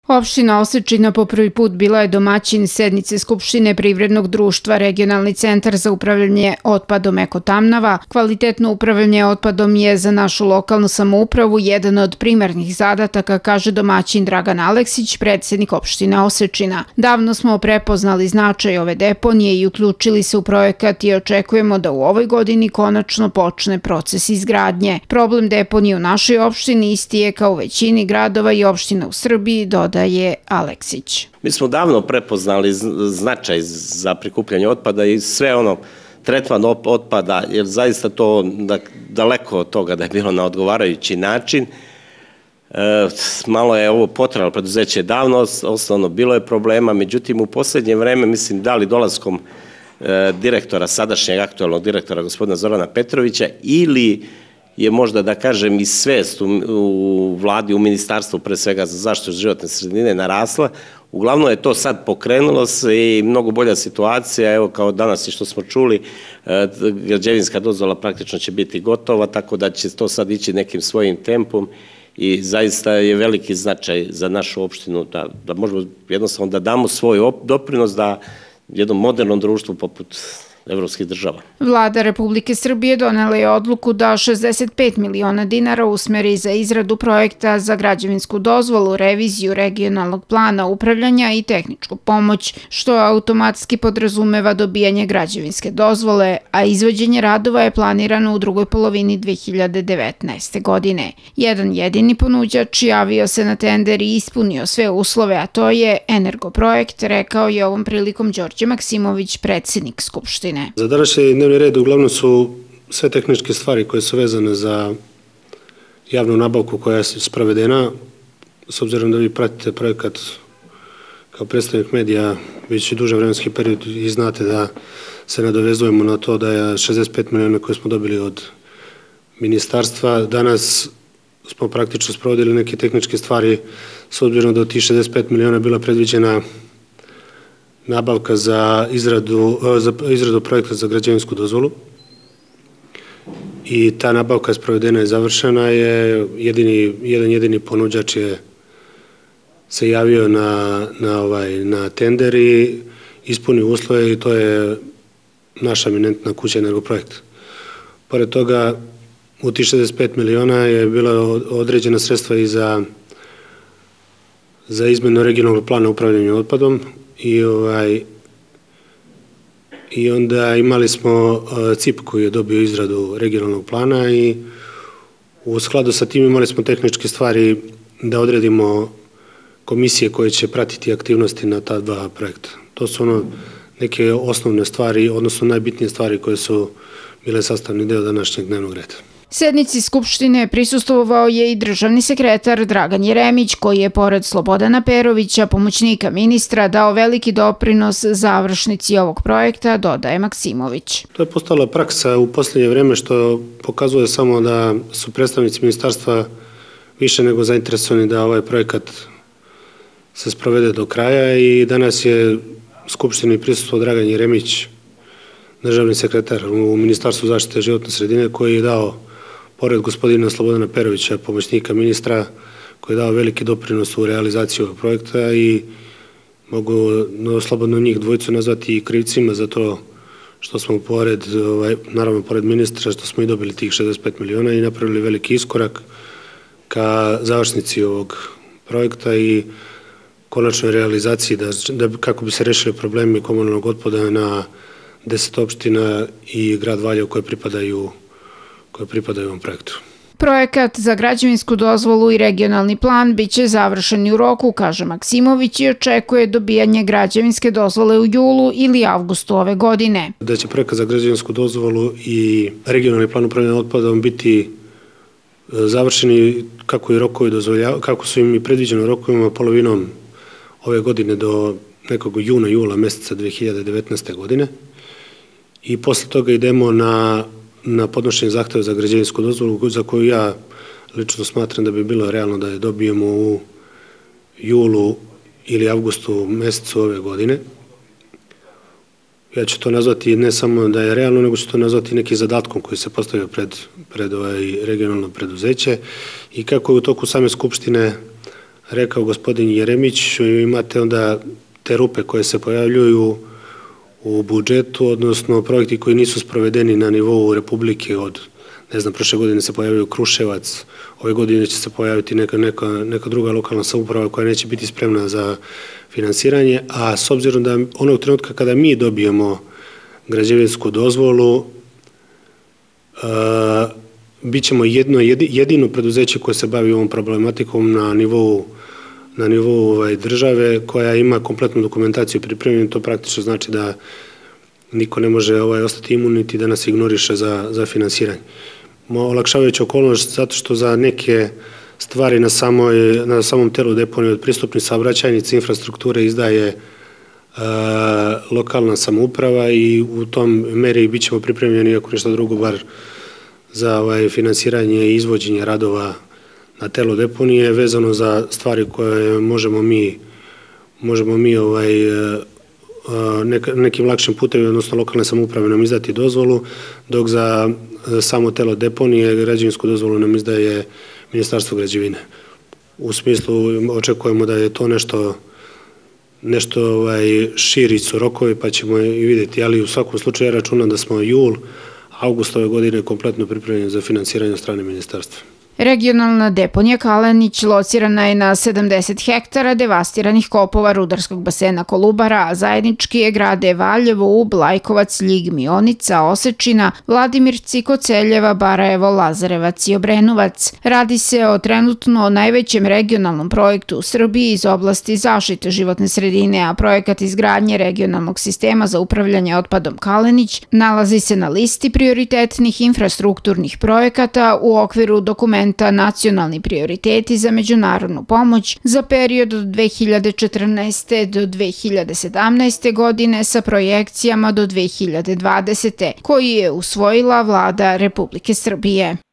Opština Osečina po prvi put bila je domaćin sednice Skupštine Privrednog društva Regionalni centar za upravljanje otpadom Eko Tamnava. Kvalitetno upravljanje otpadom je za našu lokalnu samoupravu jedan od primarnih zadataka, kaže domaćin Dragan Aleksić, predsjednik opštine Osečina. Davno smo prepoznali značaj ove deponije i uključili se u projekat i očekujemo da u ovoj godini konačno počne proces izgradnje. Problem deponije u našoj opštini isti je kao u većini gradova i opština u Srbiji, dodaje Aleksić. Mi smo davno prepoznali značaj za prikupljanje otpada i sve tretman otpada, jer zaista to daleko od toga da je bilo na odgovarajući način. Malo je ovo potrajalo preduzeće davno, osnovno bilo je problema, međutim u posljednje vreme, mislim da li dolaskom direktora, sadašnjeg aktualnog direktora gospodina Zorana Petrovića, ili je možda da kažem i svest u vladi, u ministarstvu pre svega za zaštitu životne sredine narasla. Uglavnom je to sad pokrenulo se i mnogo bolja situacija, evo kao danas i što smo čuli, građevinska dozvola praktično će biti gotova, tako da će to sad ići nekim svojim tempom i zaista je veliki značaj za našu opštinu da možemo jednostavno da damo svoj doprinos da jednom modernom društvu poput evropskih država. Vlada Republike Srbije donela je odluku da 65 miliona dinara usmeri za izradu projekta za građevinsku dozvolu, reviziju regionalnog plana upravljanja i tehničku pomoć, što automatski podrazumeva dobijanje građevinske dozvole, a izvođenje radova je planirano u drugoj polovini 2019. godine. Jedan jedini ponuđač javio se na tender i ispunio sve uslove, a to je Energoprojekt, rekao je ovom prilikom Đorđe Maksimović, predsjednik Skupštine. Za današnji dnevni red uglavnom su sve tehničke stvari koje su vezane za javnu nabavku koja je sprovedena. S obzirom da vi pratite projekat kao predstavnik medija već i duže vremenski period i znate da se nadovezujemo na to da je 65 miliona koje smo dobili od ministarstva. Danas smo praktično sprovodili neke tehničke stvari s obzirom da od tih 65 miliona bila predviđena nabavka za izradu projekta za građevinsku dozvolu i ta nabavka je sprovedena i završena je. Jedan jedini ponuđač se javio na tender i ispunio uslove i to je naša eminentna kuća Energoprojekt. Pored toga, u tih 65 miliona je bila određena sredstva i za izmenu regionalnog plana upravljanja otpadom. I onda imali smo CIP koji je dobio izradu regionalnog plana i u skladu sa tim imali smo tehničke stvari da odredimo komisije koje će pratiti aktivnosti na ta dva projekta. To su neke osnovne stvari, odnosno najbitnije stvari koje su bile sastavni deo današnjeg dnevnog reda. Sednici Skupštine prisustvovao je i državni sekretar Dragan Jeremić, koji je pored Slobodana Perovića, pomoćnika ministra, dao veliki doprinos završnici ovog projekta, dodaje Maksimović. To je postala praksa u posljednje vreme, što pokazuje samo da su predstavnici ministarstva više nego zainteresovani da ovaj projekat se sprovede do kraja i danas je Skupštini prisustvovao Dragan Jeremić, državni sekretar u Ministarstvu zaštite životne sredine, koji je dao, pored gospodina Slobodana Perovića, pomoćnika ministra, koji je dao veliki doprinos u realizaciju ovog projekta i mogu slobodno njih dvojicu nazvati i krivcima za to što smo naravno pored ministra, što smo i dobili tih 65 miliona i napravili veliki iskorak ka završnici ovog projekta i konačnoj realizaciji kako bi se rešili problemi komunalnog otpada na 10 opština i grad Valjevo koje pripadaju ovom projektu. Projekat za građevinsku dozvolu i regionalni plan biće završen u roku, kaže Maksimović, i očekuje dobijanje građevinske dozvole u julu ili avgustu ove godine. Da će projekat za građevinsku dozvolu i regionalni plan upravljanja otpadom biti završeni kako su im i predviđeno rokovima polovinom ove godine do nekog juna-jula meseca 2019. godine. I posle toga idemo na podnošenje zahteva za građevinsku dozvolu, za koju ja lično smatram da bi bilo realno da je dobijemo u julu ili avgustu mesecu ove godine. Ja ću to nazvati ne samo da je realno, nego ću to nazvati nekim zadatkom koji se postavio pred regionalno preduzeće i kako je u toku same Skupštine rekao gospodin Jeremić, imate onda te rupe koje se pojavljuju u budžetu, odnosno projekti koji nisu sprovedeni na nivou Republike od, ne znam, prošle godine se pojavio Kruševac, ove godine će se pojaviti neka druga lokalna samouprava koja neće biti spremna za finansiranje, a s obzirom da onog trenutka kada mi dobijemo građevinsku dozvolu, bit ćemo jedino preduzeće koje se bavi ovom problematikom na nivou države, koja ima kompletnu dokumentaciju pripremljenu. To praktično znači da niko ne može ostati imun niti da nas ignoriše za finansiranje. Olakšavajuća okolnost zato što za neke stvari na samom telu deponije od pristupnih saobraćajnica infrastrukture izdaje lokalna samouprava i u tom meri bit ćemo pripremljeni, ako nešto drugo, bar za finansiranje i izvođenje radova na telu deponije, vezano za stvari koje možemo mi nekim lakšim putevima, odnosno lokalne samouprave nam izdati dozvolu, dok za samo telo deponije građevinsku dozvolu nam izdaje Ministarstvo građevine. U smislu očekujemo da je to nešto širi su rokovi, pa ćemo i vidjeti, ali u svakom slučaju ja računam da smo august ove godine kompletno pripremljeni za finansiranje od strane ministarstva. Regionalna deponija Kalenić locirana je na 70 hektara devastiranih kopova rudarskog basena Kolubara, a zajednički je grade Valjevo, Ub, Lajkovac, Ljig, Mionica, Osečina, Vladimirci, Koceljeva, Barajevo, Lazarevac i Obrenovac. Radi se o trenutno najvećem regionalnom projektu u Srbiji iz oblasti zaštite životne sredine, a projekat izgradnje regionalnog sistema za upravljanje otpadom Kalenić nalazi se na listi prioritetnih infrastrukturnih projekata u okviru dokumenta Nacionalni prioriteti za međunarodnu pomoć za period od 2014. do 2017. godine sa projekcijama do 2020. koji je usvojila Vlada Republike Srbije.